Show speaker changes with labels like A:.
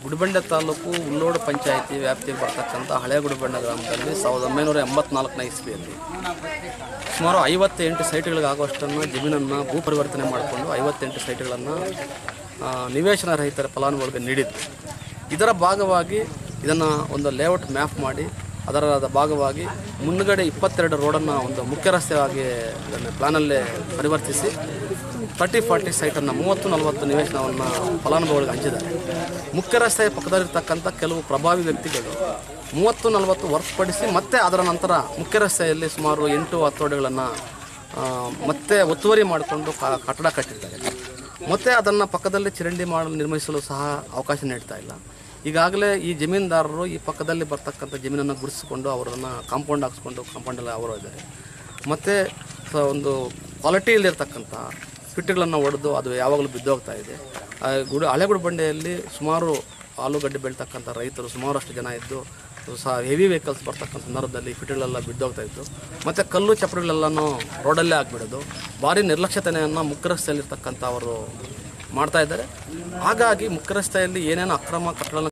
A: ಗುಡಿಬಂಡೆ ತಾಲೂಕು ಉಳ್ಳೋಡು ಪಂಚಾಯಿತಿ ವ್ಯಾಪ್ತಿಗೆ ಬರ್ತಕ್ಕಂಥ ಹಳೆ ಗುಡಿಬಂಡೆ ಗ್ರಾಮದಲ್ಲಿ 1984ನೇ ಇಸ್ವಿಯಲ್ಲಿ ಸುಮಾರು 58 ಸೈಟ್ಗಳಿಗಾಗುವಷ್ಟನ್ನು ಜಮೀನನ್ನು ಭೂ ಪರಿವರ್ತನೆ ಮಾಡಿಕೊಂಡು 58 ಸೈಟ್ಗಳನ್ನು ನಿವೇಶನ ರಹಿತರ ಫಲಾನುಭವಿಗಳಿಗೆ ನೀಡಿತ್ತು. ಇದರ ಭಾಗವಾಗಿ ಇದನ್ನು ಒಂದು ಲೇಔಟ್ ಮ್ಯಾಪ್ ಮಾಡಿ ಅದರ ಭಾಗವಾಗಿ ಮುಂದುಗಡೆ 22 ರೋಡನ್ನು ಒಂದು ಮುಖ್ಯ ರಸ್ತೆಯಾಗಿ ಇದನ್ನು ಪ್ಲಾನಲ್ಲೇ ಪರಿವರ್ತಿಸಿ 30-40 ಸೈಟನ್ನು 30-40 ನಿವೇಶನವನ್ನು ಫಲಾನುಭವಿಗಳಿಗೆ ಹಂಚಿದ್ದಾರೆ. ಮುಖ್ಯ ರಸ್ತೆಯ ಪಕ್ಕದಲ್ಲಿರ್ತಕ್ಕಂಥ ಕೆಲವು ಪ್ರಭಾವಿ ವ್ಯಕ್ತಿಗಳು 30-40 ಹೊರತುಪಡಿಸಿ ಮತ್ತೆ ಅದರ ನಂತರ ಮುಖ್ಯ ರಸ್ತೆಯಲ್ಲಿ ಸುಮಾರು 8-10 ಅಡಿಗಳನ್ನು ಮತ್ತೆ ಒತ್ತುವರಿ ಮಾಡಿಕೊಂಡು ಕಟ್ಟಡ ಕಟ್ಟಿರ್ತಾರೆ. ಮತ್ತು ಅದನ್ನು ಪಕ್ಕದಲ್ಲಿ ಚರಂಡಿ ನಿರ್ಮಿಸಲು ಸಹ ಅವಕಾಶ ನೀಡ್ತಾ ಇಲ್ಲ. ಈಗಾಗಲೇ ಈ ಜಮೀನುದಾರರು ಈ ಪಕ್ಕದಲ್ಲಿ ಬರ್ತಕ್ಕಂಥ ಜಮೀನನ್ನು ಗುಡಿಸಿಕೊಂಡು ಅವರನ್ನು ಕಾಂಪೌಂಡ್ ಹಾಕ್ಸ್ಕೊಂಡು ಕಾಂಪೌಂಡಲ್ಲಿ ಅವರು ಇದ್ದಾರೆ. ಮತ್ತು ಒಂದು ಕ್ವಾಲಿಟಿಯಲ್ಲಿರ್ತಕ್ಕಂಥ ಫಿಟ್ಗಳನ್ನು ಹೊಡೆದು ಅದು ಯಾವಾಗಲೂ ಬಿದ್ದೋಗ್ತಾ ಇದೆ. ಹಳೆ ಗುಡಿಬಂಡೆಯಲ್ಲಿ ಸುಮಾರು ಆಲೂಗಡ್ಡೆ ಬೆಳೀತಕ್ಕಂಥ ರೈತರು ಸುಮಾರಷ್ಟು ಜನ ಇದ್ದು ಸಹ ಹೆವಿ ವೆಹಿಕಲ್ಸ್ ಬರ್ತಕ್ಕಂಥ ಸಂದರ್ಭದಲ್ಲಿ ಫಿಟ್ಗಳೆಲ್ಲ ಬಿದ್ದೋಗ್ತಾ ಇತ್ತು. ಮತ್ತು ಕಲ್ಲು ಚಪ್ಪಡಿಗಳೆಲ್ಲನೂ ರೋಡಲ್ಲೇ ಆಗಿಬಿಡೋದು. ಭಾರಿ ನಿರ್ಲಕ್ಷ್ಯತೆಯನ್ನು ಮುಖ್ಯ ರಸ್ತೆಯಲ್ಲಿರ್ತಕ್ಕಂಥ ಅವರು ಮಾಡ್ತಾ ಇದ್ದಾರೆ. ಹಾಗಾಗಿ ಮುಖ್ಯ ರಸ್ತೆಯಲ್ಲಿ ಏನೇನು ಅಕ್ರಮ ಕಟ್ಟಡ